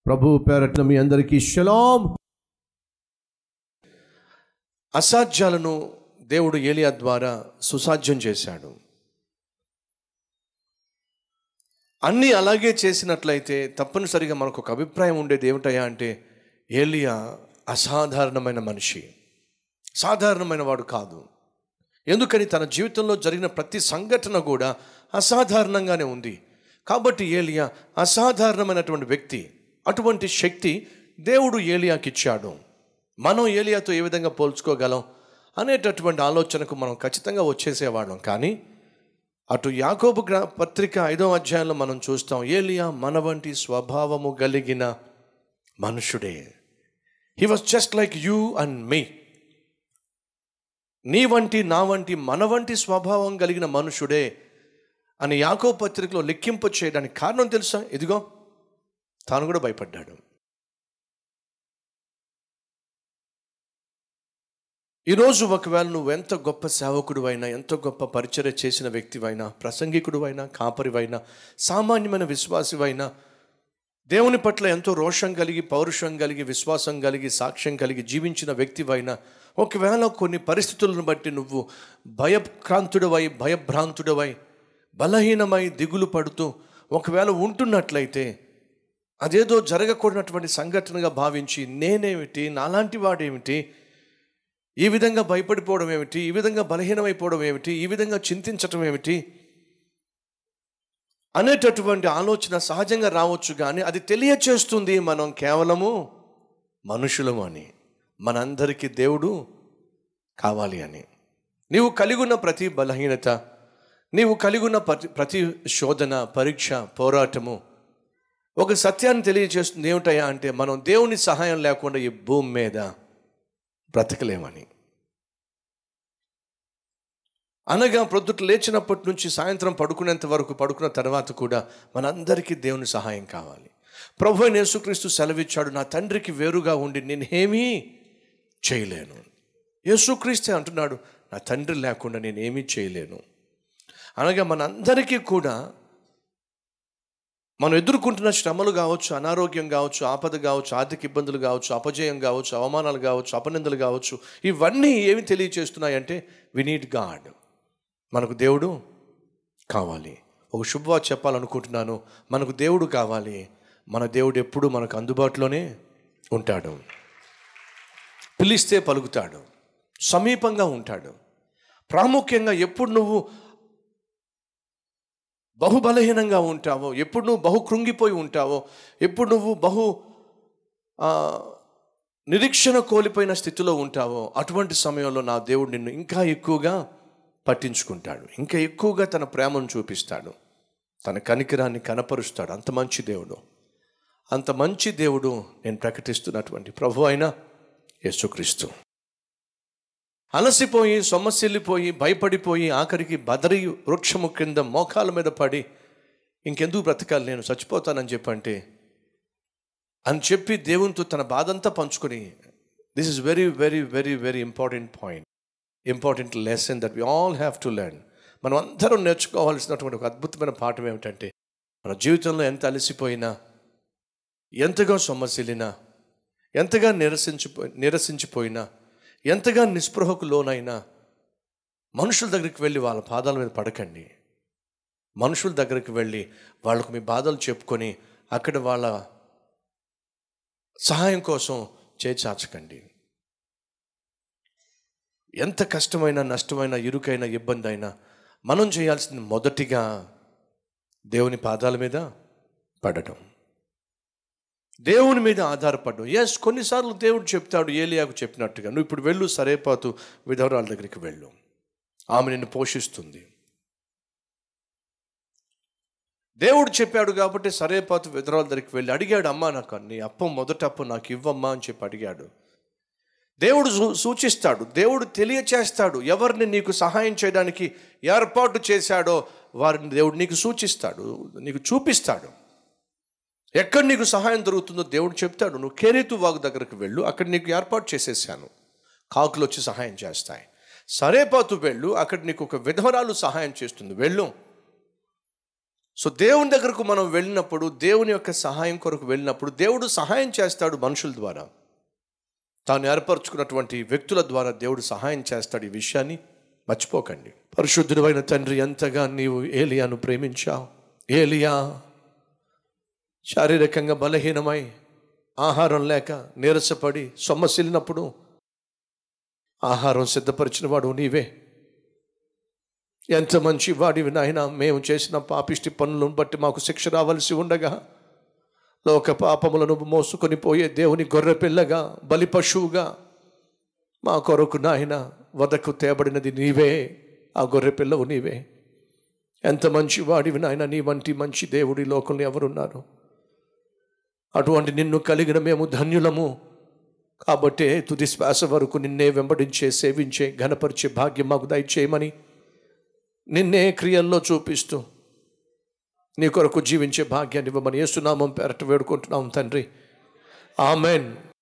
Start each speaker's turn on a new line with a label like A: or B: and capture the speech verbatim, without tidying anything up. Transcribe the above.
A: ప్రభువు పేరట మీ అందరికీ షలాం.
B: అసాధ్యాలను దేవుడు ఏలియా ద్వారా సుసాధ్యం చేశాడు. అన్నీ అలాగే చేసినట్లయితే తప్పనిసరిగా మనకు ఒక అభిప్రాయం ఉండేది ఏమిటయా అంటే, ఏలియా అసాధారణమైన మనిషి, సాధారణమైన వాడు కాదు. ఎందుకని తన జీవితంలో జరిగిన ప్రతి సంఘటన కూడా అసాధారణంగానే ఉంది. కాబట్టి ఏలియా అసాధారణమైనటువంటి వ్యక్తి. అటువంటి శక్తి దేవుడు ఏలియాకి ఇచ్చాడు. మనం ఏలియాతో ఏ విధంగా పోల్చుకోగలం అనేటటువంటి ఆలోచనకు మనం ఖచ్చితంగా వచ్చేసేవాళ్ళం. కానీ అటు యాకోబు గ్ర పత్రిక ఐదవ అధ్యాయంలో మనం చూస్తాం, ఏలియా మన వంటి స్వభావము కలిగిన మనుషుడే. He was just like you and me. నీ వంటి నా వంటి మన వంటి స్వభావం కలిగిన మనుషుడే అని యాకోబు పత్రికలో లెక్కింపు చేయడానికి కారణం తెలుసా? ఇదిగో తాను కూడా భయపడ్డాడు. ఈరోజు ఒకవేళ నువ్వు ఎంత గొప్ప సేవకుడు అయినా, ఎంత గొప్ప పరిచర్య చేసిన వ్యక్తివైనా, ప్రసంగికుడు అయినా, కాపరివైనా, సామాన్యమైన విశ్వాసివైనా, దేవుని పట్ల ఎంతో రోషం కలిగి, పౌరుషం కలిగి, విశ్వాసం కలిగి, సాక్ష్యం కలిగి జీవించిన వ్యక్తివైనా, ఒకవేళ కొన్ని పరిస్థితులను బట్టి నువ్వు భయక్రాంతుడవై, భయభ్రాంతుడవై, బలహీనమై, దిగులు పడుతూ ఒకవేళ ఉంటున్నట్లయితే, అదేదో జరగకూడనటువంటి సంఘటనగా భావించి నేనేమిటి, నాలాంటి వాడేమిటి, ఈ విధంగా భయపడిపోవడం ఏమిటి, ఈ విధంగా బలహీనమైపోవడం ఏమిటి, ఈ విధంగా చింతించటం ఏమిటి అనేటటువంటి ఆలోచన సహజంగా రావచ్చు. కానీ అది తెలియచేస్తుంది మనం కేవలము మనుషులము అని, మనందరికీ దేవుడు కావాలి అని. నీవు కలిగున్న ప్రతి బలహీనత, నీవు కలిగున్న ప్రతి ప్రతి శోధన, పరీక్ష, పోరాటము ఒక సత్యాన్ని తెలియజేస్తుంది. ఏమిటయా అంటే, మనం దేవుని సహాయం లేకుండా ఈ భూమి మీద బ్రతకలేమని. అనగా ప్రొద్దుట లేచినప్పటి నుంచి సాయంత్రం పడుకునేంత వరకు, పడుకున్న తర్వాత కూడా మనందరికీ దేవుని సహాయం కావాలి. ప్రభువైన యేసుక్రీస్తు సెలవిచ్చాడు, నా తండ్రికి వేరుగా ఉండి నేను ఏమీ చేయలేను. యేసుక్రీస్తే అంటున్నాడు, నా తండ్రి లేకుండా నేను ఏమీ చేయలేను. అనగా మనందరికీ కూడా మనం ఎదుర్కొంటున్న శ్రమలు కావచ్చు, అనారోగ్యం కావచ్చు, ఆపద కావచ్చు, ఆర్థిక ఇబ్బందులు కావచ్చు, అపజయం కావచ్చు, అవమానాలు కావచ్చు, అపనిందలు కావచ్చు, ఇవన్నీ ఏమి తెలియచేస్తున్నాయంటే వి నీడ్ గాడ్. మనకు దేవుడు కావాలి. ఒక శుభవార్త చెప్పాలనుకుంటున్నాను. మనకు దేవుడు కావాలి. మన దేవుడు ఎప్పుడు మనకు అందుబాటులోనే ఉంటాడు. పిలిస్తే పలుకుతాడు, సమీపంగా ఉంటాడు. ప్రాముఖ్యంగా ఎప్పుడు నువ్వు బహు బలహీనంగా ఉంటావో, ఎప్పుడు నువ్వు బహు కృంగిపోయి ఉంటావో, ఎప్పుడు నువ్వు బహు నిరీక్షణ కోల్పోయిన స్థితిలో ఉంటావో, అటువంటి సమయంలో నా దేవుడు నిన్ను ఇంకా ఎక్కువగా పట్టించుకుంటాడు, ఇంకా ఎక్కువగా తన ప్రేమను చూపిస్తాడు, తన కనికరాన్ని కనపరుస్తాడు. అంత మంచి దేవుడు, అంత మంచి దేవుడు నేను ప్రకటిస్తున్నటువంటి ప్రభు అయిన యేసుక్రీస్తు. అలసిపోయి, సొమ్మసిల్లిపోయి, భయపడిపోయి, ఆఖరికి బదరి వృక్షము కింద మోకాల మీద పడి ఇంకెందుకు బ్రతకాలి, నేను చచ్చిపోతానని చెప్పంటే అని చెప్పి దేవునితో తన బాధంతా పంచుకొని, this is very very very very important point, important lesson that we all have to learn. మనం అందరం నేర్చుకోవాల్సినటువంటి ఒక అద్భుతమైన పాఠం ఏమిటంటే, మన జీవితంలో ఎంత అలసిపోయినా, ఎంతగా సొమ్మసిల్లినా, ఎంతగా నిరసించిపో నిరసించిపోయినా, ఎంతగా నిస్పృహకు లోనైనా మనుషుల దగ్గరికి వెళ్ళి వాళ్ళ పాదాల మీద పడకండి. మనుషుల దగ్గరికి వెళ్ళి వాళ్ళకు మీ బాధలు చెప్పుకొని అక్కడ వాళ్ళ సహాయం కోసం చేచాచకండి. ఎంత కష్టమైన, నష్టమైన, ఇరుకైన, ఇబ్బంది అయినా మనం చేయాల్సింది మొదటిగా దేవుని పాదాల మీద పడటం, దేవుని మీద ఆధారపడడం. ఎస్, కొన్నిసార్లు దేవుడు చెప్తాడు ఏలియాకు చెప్పినట్టుగా, నువ్వు ఇప్పుడు వెళ్ళు, సరేపాతు విధవరాల దగ్గరికి వెళ్ళు, ఆమె నిన్ను పోషిస్తుంది. దేవుడు చెప్పాడు కాబట్టి సరేపాతు విధవరాల దగ్గరికి వెళ్ళి అడిగాడు, అమ్మా నాకు నీ అప్పం మొదటి అప్పు నాకు ఇవ్వమ్మా అని చెప్పి అడిగాడు. దేవుడు సూచిస్తాడు, దేవుడు తెలియచేస్తాడు, ఎవరిని నీకు సహాయం చేయడానికి ఏర్పాటు చేశాడో వారిని దేవుడు నీకు సూచిస్తాడు, నీకు చూపిస్తాడు. ఎక్కడ నీకు సహాయం దొరుకుతుందో దేవుడు చెప్తాడు. నువ్వు కేరేతు వాగు దగ్గరకు వెళ్ళు, అక్కడ నీకు ఏర్పాటు చేసేసాను, కాకులు వచ్చి సహాయం చేస్తాయి. సరేపాతు వెళ్ళు, అక్కడ నీకు ఒక విధవరాలు సహాయం చేస్తుంది, వెళ్ళు. సో దేవుని దగ్గరకు మనం వెళ్ళినప్పుడు, దేవుని యొక్క సహాయం కొరకు వెళ్ళినప్పుడు దేవుడు సహాయం చేస్తాడు మనుషుల ద్వారా. తాను ఏర్పరచుకున్నటువంటి వ్యక్తుల ద్వారా దేవుడు సహాయం చేస్తాడు. ఈ విషయాన్ని మర్చిపోకండి. పరిశుద్ధుడు అయిన తండ్రి, ఎంతగా నీవు ఏలియాను ప్రేమించావు. ఏలియా శారీరకంగా బలహీనమై, ఆహారం లేక నీరసపడి సొమ్మసిల్లినప్పుడు ఆహారం సిద్ధపరిచిన వాడు నీవే. ఎంత మంచి వాడివి నాయన. మేము చేసిన పాపిష్టి పనులను బట్టి మాకు శిక్ష రావలసి ఉండగా, లోక పాపములను మోసుకొని పోయే దేవుని గొర్రె పిల్లగా, బలి పశువుగా మా కొరకు నాయన వదకు తేబడినది నీవే. ఆ గొర్రె పిల్లవు నీవే. ఎంత మంచి వాడివి నాయన. నీ వంటి మంచి దేవుడి లోకంలో ఎవరున్నారు? అటువంటి నిన్ను కలిగిన మేము ధన్యులము. కాబట్టే తుది శ్వాస వరకు నిన్నే వెంబడించే, సేవించే, ఘనపరిచే భాగ్యం మాకు దయచేయమని నిన్నే క్రియల్లో చూపిస్తూ నీ కొరకు జీవించే భాగ్యాన్ని ఇవ్వమని యేసు నామం పేరట వేడుకుంటున్నాం తండ్రి. ఆమెన్.